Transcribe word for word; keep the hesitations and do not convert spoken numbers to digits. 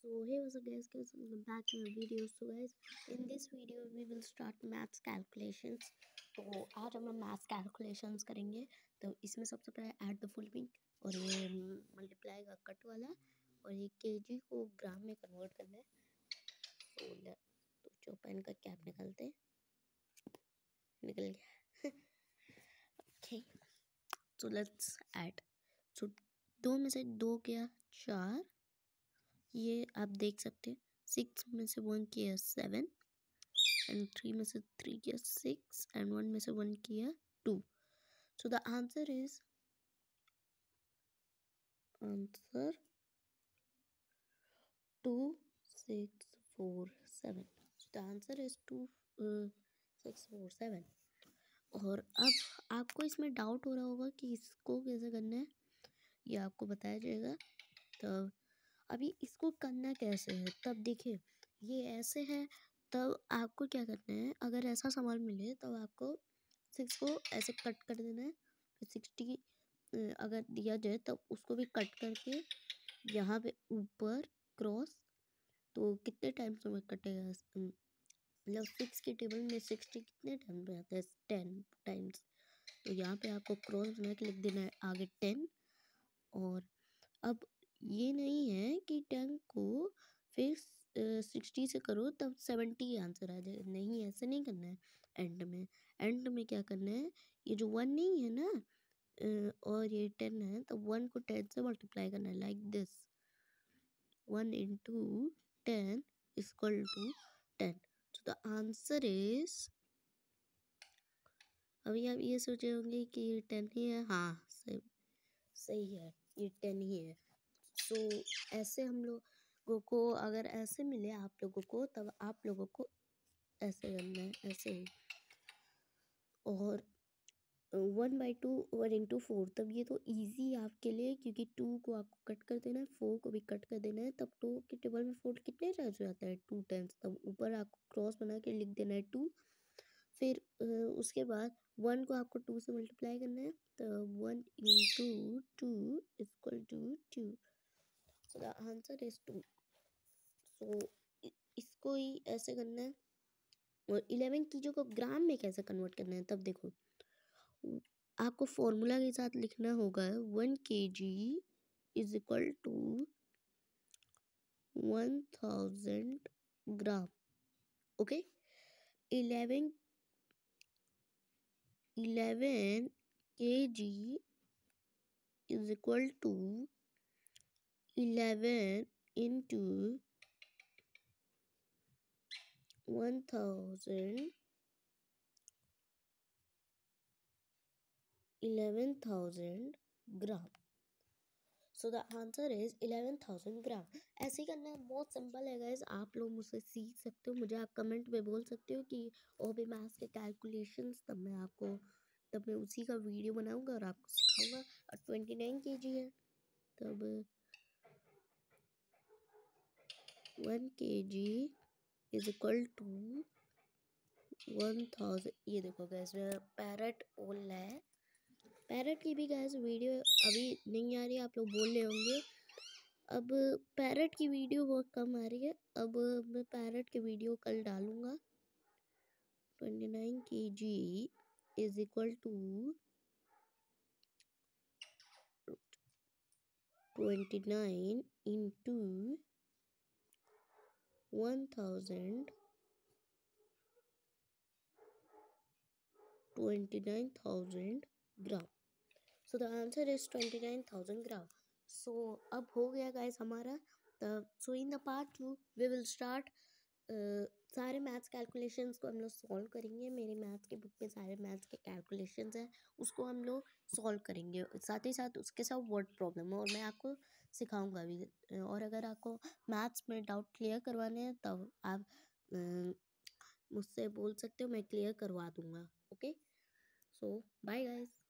So hey, what's up guys, guys, welcome back to my video. So guys, in this video we will start maths calculations. तो आज हम लोग maths calculations करेंगे। तो इसमें सबसे पहले ऐड द फॉलोइंग, और ये मल्टीप्लाई का कट वाला, और ये केजी को ग्राम में कन्वर्ट करना है। तो ले- तो जो पेन का कैप निकालते हैं, निकल गया। Okay, so let's add. So दो में से दो किया चार, ये आप देख सकते हैं। सिक्स में से वन किया सेवन, एंड थ्री में से थ्री किया सिक्स, एंड वन में से वन किया two. So the answer is answer two six four seven. So the answer is two six four seven. और अब आपको इसमें डाउट हो रहा होगा कि इसको कैसे करना है, ये आपको बताया जाएगा। तब अभी इसको करना कैसे है, तब देखिए ये ऐसे है। तब आपको क्या करना है, अगर ऐसा सवाल मिले तब आपको सिक्स को ऐसे कट कर देना है। फिर सिक्सटी अगर दिया जाए तब उसको भी कट करके यहाँ पे ऊपर क्रॉस, तो कितने टाइम्स में कटेगा, मतलब सिक्स के टेबल में सिक्सटी कितने टाइम पे आता है, टेन टाइम्स। तो यहाँ पे आपको क्रॉस बना के लिख देना है आगे टेन। और अब ये नहीं है कि टेन को फिर सिक्सटी से करो तब सेवेंटी आंसर आ जाए, नहीं ऐसे नहीं करना है। एंड में एंड में क्या करना है, ये जो वन नहीं है ना, अ, और ये टेन है, तो वन को टेन से मल्टीप्लाई करना है like this. One into ten equal to ten. So the answer is, अभी आप ये सोचे होंगे कि ये टेन ही है। हाँ, सही सही है, ये टेन ही है। सो so, ऐसे हम लोगों को अगर ऐसे मिले आप लोगों को, तब आप लोगों को ऐसे करना है, ऐसे ही। और one by two one into four, तब ये तो इजी आपके लिए, क्योंकि टू को आपको कट कर देना है, फोर को भी कट कर देना है। तब टू के टेबल में फोर कितने टाइम्स हो जाता है, टू टाइम्स। तब ऊपर आपको क्रॉस बना के लिख देना है टू। फिर उसके बाद वन को आपको टू से मल्टीप्लाई करना है, तो one into two equal to two. So the answer is two. So इसको ही ऐसे करना है। और इलेवन कीजो को ग्राम में कैसे कन्वर्ट करना है, तब देखो आपको फॉर्मूला के साथ लिखना होगा। One K G is equal to one thousand gram. Okay, eleven eleven K G is equal to eleven into one thousand eleven thousand gram. So the answer is eleven thousand gram. ऐसे ही करना है, बहुत simple है guys. आप लोग मुझसे सीख सकते हो, मुझे आप कमेंट में बोल सकते हो कि और भी मैथ्स के कैलकुलेशंस, तब मैं आपको तब मैं उसी का वीडियो बनाऊंगा और आपको सिखाऊंगा। और ट्वेंटी नाइन के जी है, तब one K G is equal to one thousand. ये देखो गैस, पैरट बोल रहा है। पैरट की भी गैस वीडियो अभी नहीं आ रही, आप लोग बोल रहे होंगे। अब पैरट की वीडियो बहुत कम आ रही है, अब मैं पैरट की वीडियो कल डालूंगा। Twenty nine K G is equal to twenty nine into one thousand twenty nine thousand gram. So the answer is twenty nine thousand gram. So अब हो गया गाइस हमारा। तब so in the part two we will start सारे maths calculations को हम लोग solve करेंगे। मेरे मैथ्स के बुक में सारे मैथ्स के कैलकुलेशंस हैं, उसको हम लोग सॉल्व करेंगे। साथ ही साथ उसके साथ वर्ड प्रॉब्लम है, और मैं आपको सिखाऊंगा भी। और अगर आपको मैथ्स में डाउट क्लियर करवाने हैं तब आप मुझसे बोल सकते हो, मैं क्लियर करवा दूंगा। Okay, so bye guys.